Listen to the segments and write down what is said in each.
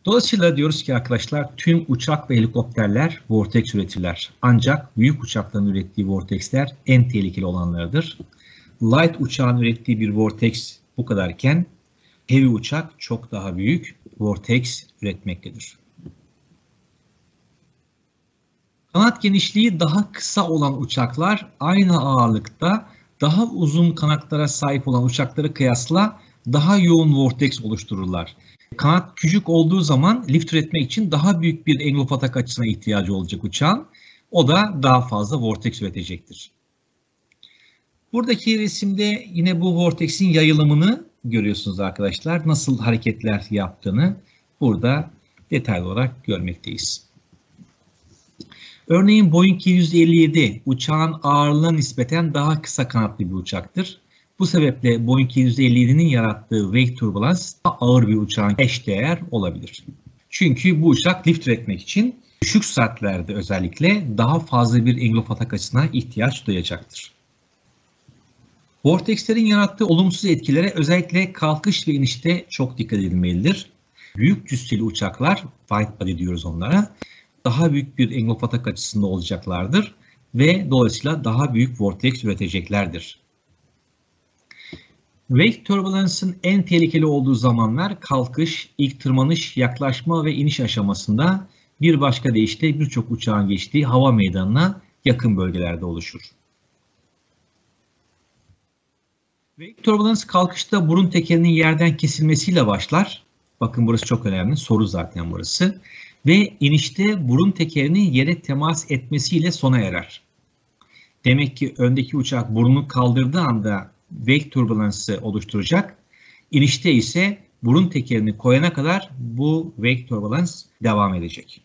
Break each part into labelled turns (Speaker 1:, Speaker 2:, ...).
Speaker 1: Dolayısıyla diyoruz ki arkadaşlar tüm uçak ve helikopterler vortex üretirler. Ancak büyük uçakların ürettiği vortexler en tehlikeli olanlardır. Light uçağın ürettiği bir vortex bu kadarken heavy uçak çok daha büyük vortex üretmektedir. Kanat genişliği daha kısa olan uçaklar aynı ağırlıkta daha uzun kanatlara sahip olan uçaklara kıyasla daha yoğun vortex oluştururlar. Kanat küçük olduğu zaman lift üretmek için daha büyük bir envelope atak açısına ihtiyacı olacak uçağın. O da daha fazla vortex üretecektir. Buradaki resimde yine bu vortex'in yayılımını görüyorsunuz arkadaşlar. Nasıl hareketler yaptığını burada detaylı olarak görmekteyiz. Örneğin Boeing 757 uçağın ağırlığına nispeten daha kısa kanatlı bir uçaktır. Bu sebeple Boeing 757'nin yarattığı wake turbulence daha ağır bir uçağın eşdeğer olabilir. Çünkü bu uçak lift üretmek için düşük süratlerde özellikle daha fazla bir envelope atak açısına ihtiyaç duyacaktır. Vortexlerin yarattığı olumsuz etkilere özellikle kalkış ve inişte çok dikkat edilmelidir. Büyük cüsseli uçaklar, wide body diyoruz onlara, daha büyük bir envelope atak açısında olacaklardır ve dolayısıyla daha büyük vortex üreteceklerdir. Wake turbulence'ın en tehlikeli olduğu zamanlar kalkış, ilk tırmanış, yaklaşma ve iniş aşamasında, bir başka deyişle birçok uçağın geçtiği hava meydanına yakın bölgelerde oluşur. Wake turbulence kalkışta burun tekerinin yerden kesilmesiyle başlar. Bakın burası çok önemli, soru zaten burası. Ve inişte burun tekerinin yere temas etmesiyle sona erer. Demek ki öndeki uçak burnunu kaldırdığı anda wake turbulence'ı oluşturacak. İnişte ise burun tekerini koyana kadar bu wake turbulence devam edecek.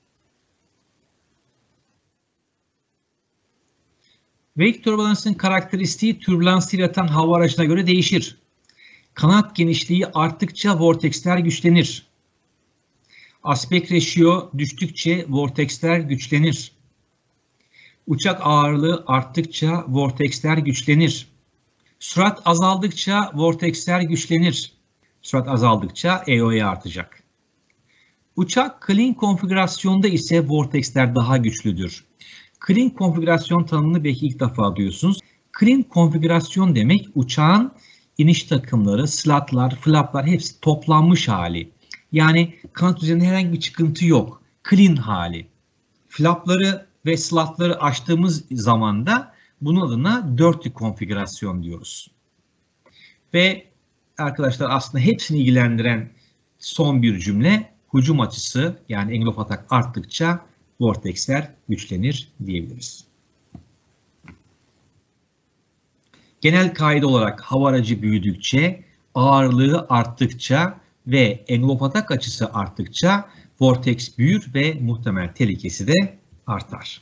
Speaker 1: Wake turbulence'ın karakteristiği türbülansı yaratan hava aracına göre değişir. Kanat genişliği arttıkça vortexler güçlenir. Aspect ratio düştükçe vortexler güçlenir. Uçak ağırlığı arttıkça vortexler güçlenir. Sürat azaldıkça vortexler güçlenir. Sürat azaldıkça AOE artacak. Uçak clean konfigürasyonda ise vortexler daha güçlüdür. Clean konfigürasyon tanımını belki ilk defa duyuyorsunuz. Clean konfigürasyon demek uçağın iniş takımları, slotlar, flaplar hepsi toplanmış hali. Yani kanat üzerinde herhangi bir çıkıntı yok. Clean hali. Flapları ve slotları açtığımız zaman da bunun adına dirty konfigürasyon diyoruz. Ve arkadaşlar aslında hepsini ilgilendiren son bir cümle, hücum açısı yani envelope atak arttıkça vortexler güçlenir diyebiliriz. Genel kaide olarak hava aracı büyüdükçe, ağırlığı arttıkça ve envelope atak açısı arttıkça vortex büyür ve muhtemel tehlikesi de artar.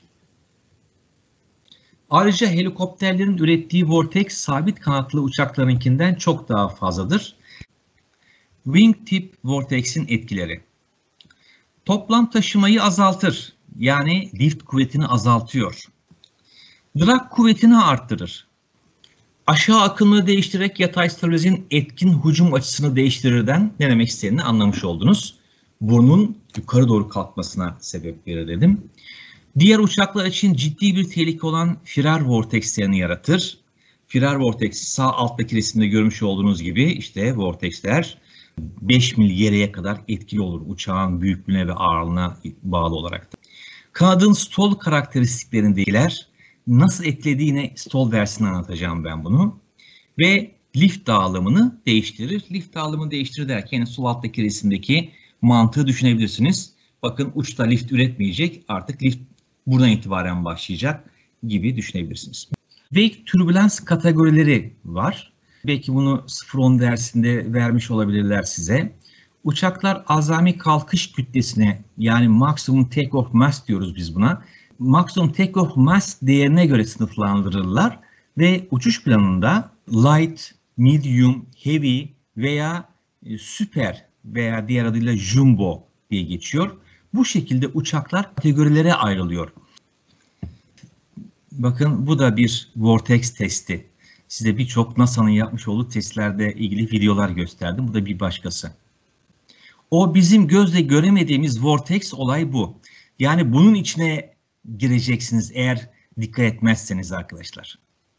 Speaker 1: Ayrıca helikopterlerin ürettiği vortex sabit kanatlı uçaklarınkinden çok daha fazladır. Wingtip vortex'in etkileri. Toplam taşımayı azaltır. Yani lift kuvvetini azaltıyor. Drag kuvvetini arttırır. Aşağı akımını değiştirerek yatay stabilizin etkin hücum açısını değiştirirden ne demek istediğini anlamış oldunuz. Burnun yukarı doğru kalkmasına sebep verir dedim. Diğer uçaklar için ciddi bir tehlike olan firar vortexlerini yaratır. Firar vortex sağ alttaki resimde görmüş olduğunuz gibi işte vortexler 5 mil geriye kadar etkili olur uçağın büyüklüğüne ve ağırlığına bağlı olarak. Kanadın stall karakteristiklerindeydiler. Nasıl etkilediğine stall versiyonu anlatacağım ben bunu. Ve lift dağılımını değiştirir. Lift dağılımını değiştirir derken sol alttaki resimdeki mantığı düşünebilirsiniz. Bakın uçta lift üretmeyecek, artık lift buradan itibaren başlayacak gibi düşünebilirsiniz. Wake turbulence kategorileri var. Belki bunu 0-10 dersinde vermiş olabilirler size. Uçaklar azami kalkış kütlesine yani maximum take-off mass diyoruz biz buna. Maximum take-off mass değerine göre sınıflandırılırlar ve uçuş planında light, medium, heavy veya süper veya diğer adıyla jumbo diye geçiyor. Bu şekilde uçaklar kategorilere ayrılıyor. Bakın bu da bir vortex testi. Size birçok NASA'nın yapmış olduğu testlerde ilgili videolar gösterdim. Bu da bir başkası. O bizim gözle göremediğimiz vortex olay bu. Yani bunun içine gireceksiniz eğer dikkat etmezseniz arkadaşlar.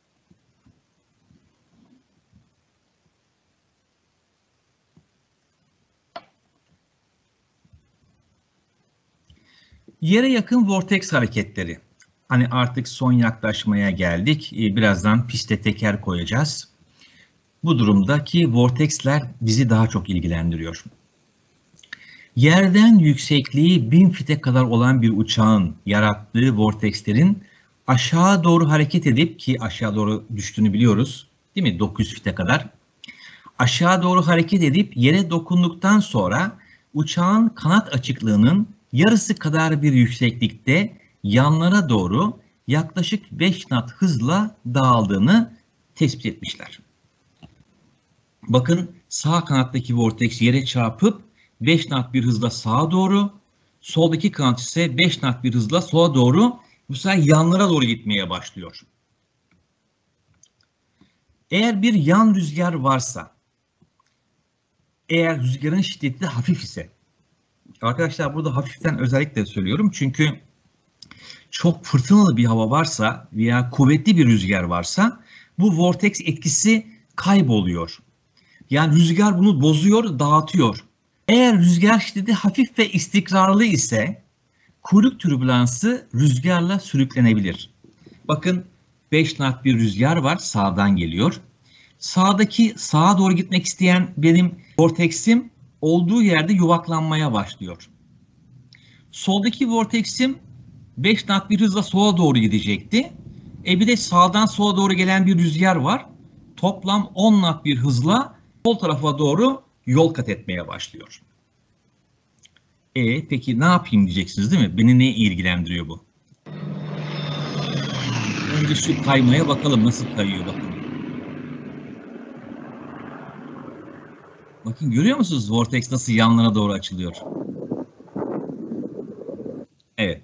Speaker 1: Yere yakın vortex hareketleri. Hani artık son yaklaşmaya geldik. Birazdan piste teker koyacağız. Bu durumdaki vortexler bizi daha çok ilgilendiriyor. Yerden yüksekliği 1000 fite kadar olan bir uçağın yarattığı vortexlerin aşağı doğru hareket edip, ki aşağı doğru düştüğünü biliyoruz, değil mi? 900 fite kadar. Aşağı doğru hareket edip yere dokunduktan sonra uçağın kanat açıklığının yarısı kadar bir yükseklikte yanlara doğru yaklaşık 5 knot hızla dağıldığını tespit etmişler. Bakın, sağ kanattaki vortex yere çarpıp 5 knot bir hızla sağa doğru, soldaki kanat ise 5 knot bir hızla sola doğru, bu sefer yanlara doğru gitmeye başlıyor. Eğer bir yan rüzgar varsa, eğer rüzgarın şiddeti de hafif ise, arkadaşlar burada hafiften özellikle söylüyorum çünkü çok fırtınalı bir hava varsa veya kuvvetli bir rüzgar varsa bu vortex etkisi kayboluyor. Yani rüzgar bunu bozuyor, dağıtıyor. Eğer rüzgar şiddeti hafif ve istikrarlı ise kuyruk türbülansı rüzgarla sürüklenebilir. Bakın, 5 knot bir rüzgar var, sağdan geliyor. Sağdaki, sağa doğru gitmek isteyen benim vortexim olduğu yerde yuvaklanmaya başlıyor. Soldaki vortexim 5 knot bir hızla sola doğru gidecekti. Bir de sağdan sola doğru gelen bir rüzgar var. Toplam 10 knot bir hızla sol tarafa doğru yol kat etmeye başlıyor. Peki ne yapayım diyeceksiniz, değil mi? Beni ne ilgilendiriyor bu? Önce şu kaymaya bakalım, nasıl kayıyor bakın. Bakın, görüyor musunuz vortex nasıl yanlara doğru açılıyor? Evet.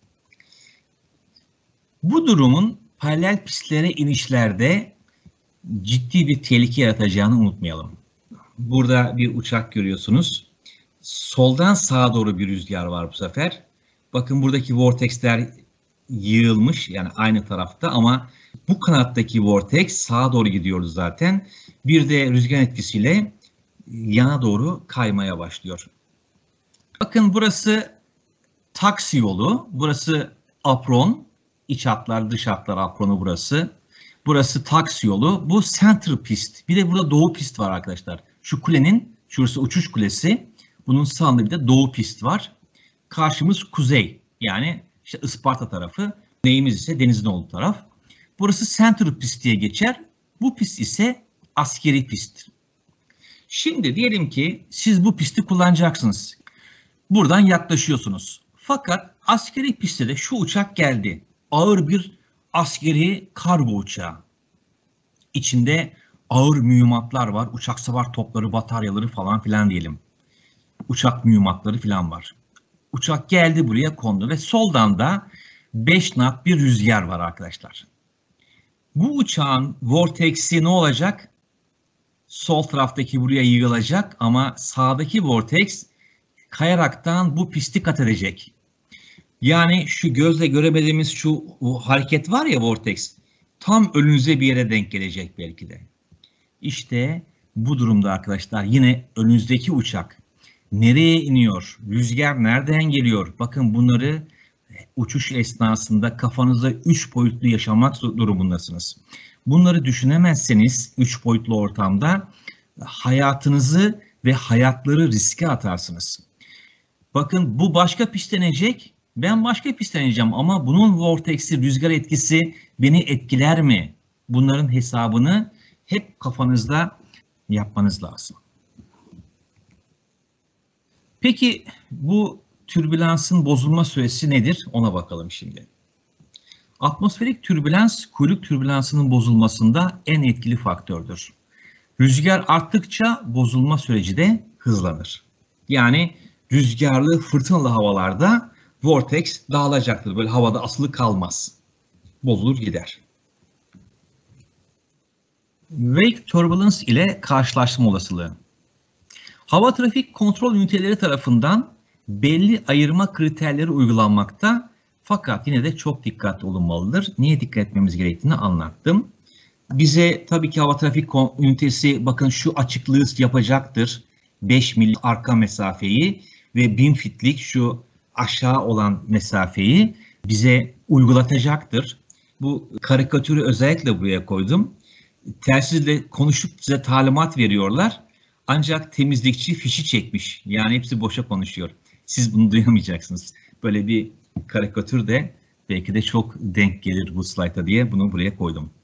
Speaker 1: Bu durumun paralel pistlere inişlerde ciddi bir tehlike yaratacağını unutmayalım. Burada bir uçak görüyorsunuz. Soldan sağa doğru bir rüzgar var bu sefer. Bakın, buradaki vortexler yığılmış, yani aynı tarafta, ama bu kanattaki vortex sağa doğru gidiyoruz zaten. Bir de rüzgar etkisiyle yana doğru kaymaya başlıyor. Bakın, burası taksi yolu, burası apron, iç hatlar, dış hatlar apronu burası. Burası taksi yolu, bu center pist. Bir de burada doğu pist var arkadaşlar. Şu kulenin, şurası uçuş kulesi. Bunun sağında bir de doğu pist var. Karşımız kuzey, yani işte Isparta tarafı. Güneyimiz ise denizin olduğu taraf. Burası center pist diye geçer. Bu pist ise askeri pist. Şimdi diyelim ki siz bu pisti kullanacaksınız. Buradan yaklaşıyorsunuz. Fakat askeri pistte de şu uçak geldi. Ağır bir askeri kargo uçağı. İçinde ağır mühimmatlar var. Uçak savar topları, bataryaları falan filan diyelim. Uçak mühimmatları filan var. Uçak geldi, buraya kondu ve soldan da 5 knot bir rüzgar var arkadaşlar. Bu uçağın vortex'i ne olacak? Sol taraftaki buraya yığılacak ama sağdaki vortex kayaraktan bu pisti kat edecek. Yani şu gözle göremediğimiz şu hareket var ya, vortex, tam önünüze bir yere denk gelecek belki de. İşte bu durumda arkadaşlar yine önünüzdeki uçak nereye iniyor? Rüzgar nereden geliyor? Bakın, bunları uçuş esnasında kafanızda 3 boyutlu yaşamak durumundasınız. Bunları düşünemezseniz 3 boyutlu ortamda hayatınızı ve hayatları riske atarsınız. Bakın, bu başka pistlenecek, ben başka pistleneceğim ama bunun vortex'i, rüzgar etkisi beni etkiler mi? Bunların hesabını hep kafanızda yapmanız lazım. Peki bu türbülansın bozulma süresi nedir? Ona bakalım şimdi. Atmosferik türbülans, kuyruk türbülansının bozulmasında en etkili faktördür. Rüzgar arttıkça bozulma süreci de hızlanır. Yani rüzgarlı, fırtınalı havalarda vortex dağılacaktır. Böyle havada asılı kalmaz. Bozulur gider. Wake turbulence ile karşılaşma olasılığı. Hava trafik kontrol üniteleri tarafından belli ayırma kriterleri uygulanmakta. Fakat yine de çok dikkatli olunmalıdır. Niye dikkat etmemiz gerektiğini anlattım. Bize tabii ki hava trafik ünitesi bakın şu açıklığı yapacaktır. 5 mil arka mesafeyi ve 1000 fitlik şu aşağı olan mesafeyi bize uygulatacaktır. Bu karikatürü özellikle buraya koydum. Telsizle konuşup size talimat veriyorlar. Ancak temizlikçi fişi çekmiş. Yani hepsi boşa konuşuyor. Siz bunu duyamayacaksınız. Böyle bir karikatür de belki de çok denk gelir bu slayta diye bunu buraya koydum.